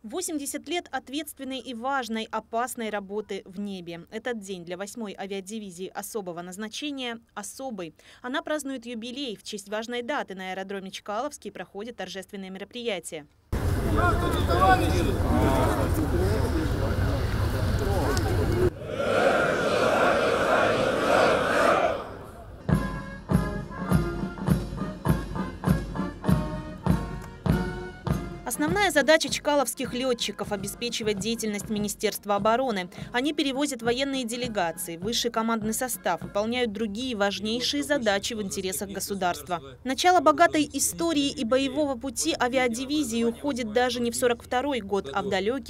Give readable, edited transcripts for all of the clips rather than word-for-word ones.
80 лет ответственной и важной, опасной работы в небе. Этот день для 8-й авиадивизии особого назначения особый. Она празднует юбилей. В честь важной даты на аэродроме Чкаловский проходит торжественное мероприятие. Основная задача чкаловских летчиков – обеспечивать деятельность Министерства обороны. Они перевозят военные делегации, высший командный состав, выполняют другие важнейшие задачи в интересах государства. Начало богатой истории и боевого пути авиадивизии уходит даже не в 1942 год, а в далекий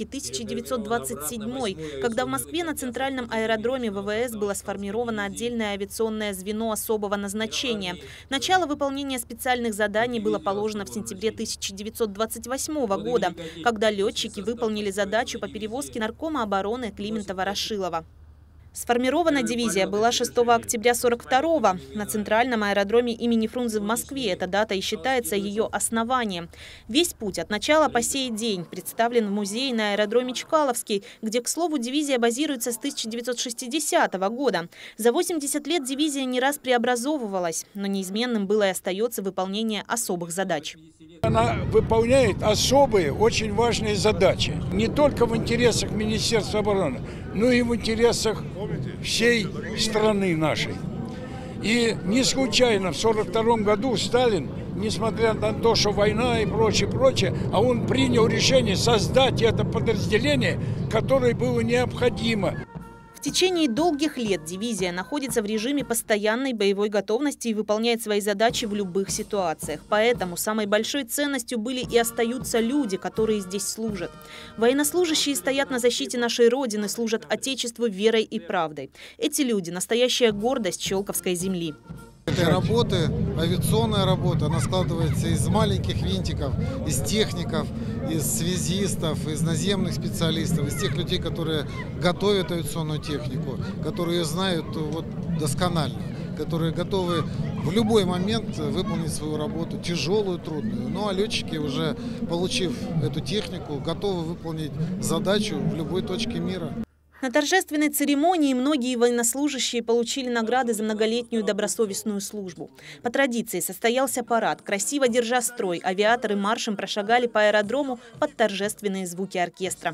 1927, когда в Москве на центральном аэродроме ВВС было сформировано отдельное авиационное звено особого назначения. Начало выполнения специальных заданий было положено в сентябре 1928 года, когда летчики выполнили задачу по перевозке наркома обороны Климентова-Рашилова. Сформирована дивизия была 6 октября 1942-го на центральном аэродроме имени Фрунзе в Москве. Эта дата и считается ее основанием. Весь путь от начала по сей день представлен в музее на аэродроме Чкаловский, где, к слову, дивизия базируется с 1960 года. За 80 лет дивизия не раз преобразовывалась, но неизменным было и остается выполнение особых задач. Она выполняет особые, очень важные задачи. Не только в интересах Министерства обороны, но и в интересах всей страны нашей. И не случайно в 1942 году Сталин, несмотря на то, что война и прочее, а он принял решение создать это подразделение, которое было необходимо. В течение долгих лет дивизия находится в режиме постоянной боевой готовности и выполняет свои задачи в любых ситуациях. Поэтому самой большой ценностью были и остаются люди, которые здесь служат. Военнослужащие стоят на защите нашей Родины, служат Отечеству верой и правдой. Эти люди – настоящая гордость Щелковской земли. Этой работы, авиационная работа, она складывается из маленьких винтиков, из техников, из связистов, из наземных специалистов, из тех людей, которые готовят авиационную технику, которые ее знают досконально, которые готовы в любой момент выполнить свою работу, тяжелую, трудную. Ну а летчики, уже получив эту технику, готовы выполнить задачу в любой точке мира. На торжественной церемонии многие военнослужащие получили награды за многолетнюю добросовестную службу. По традиции состоялся парад. Красиво держа строй, авиаторы маршем прошагали по аэродрому под торжественные звуки оркестра.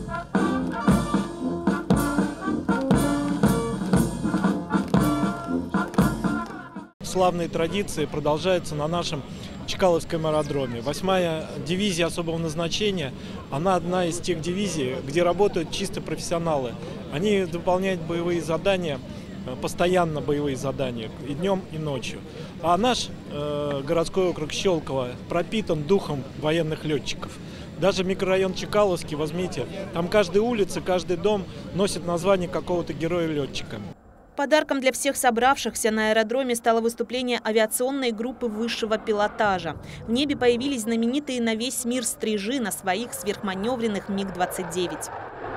Славные традиции продолжаются на нашем Чкаловском аэродроме. 8-я дивизия особого назначения, она одна из тех дивизий, где работают чисто профессионалы. Они выполняют боевые задания, постоянно боевые задания, и днем, и ночью. А наш городской округ Щелково пропитан духом военных летчиков. Даже микрорайон Чкаловский, возьмите, там каждая улица, каждый дом носит название какого-то героя-летчика. Подарком для всех собравшихся на аэродроме стало выступление авиационной группы высшего пилотажа. В небе появились знаменитые на весь мир стрижи на своих сверхманевренных МиГ-29.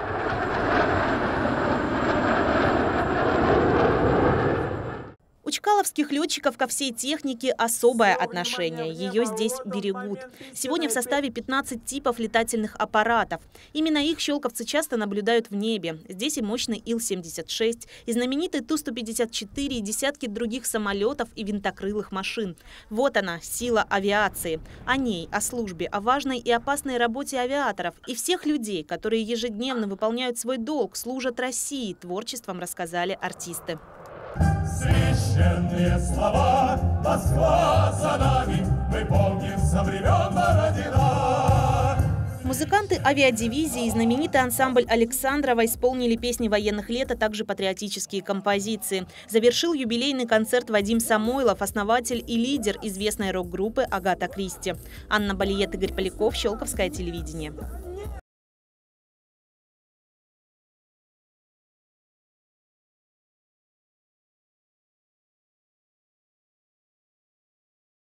У чкаловских летчиков ко всей технике особое отношение. Ее здесь берегут. Сегодня в составе 15 типов летательных аппаратов. Именно их щелковцы часто наблюдают в небе. Здесь и мощный Ил-76, и знаменитый Ту-154, и десятки других самолетов и винтокрылых машин. Вот она, сила авиации. О ней, о службе, о важной и опасной работе авиаторов и всех людей, которые ежедневно выполняют свой долг, служат России, творчеством рассказали артисты. Священные слова, Москва за нами, мы помним со времен Бородина. Музыканты авиадивизии и знаменитый ансамбль Александрова исполнили песни военных лет, а также патриотические композиции. Завершил юбилейный концерт Вадим Самойлов, основатель и лидер известной рок-группы «Агата Кристи». Анна Балиет, Игорь Поляков, Щелковское телевидение.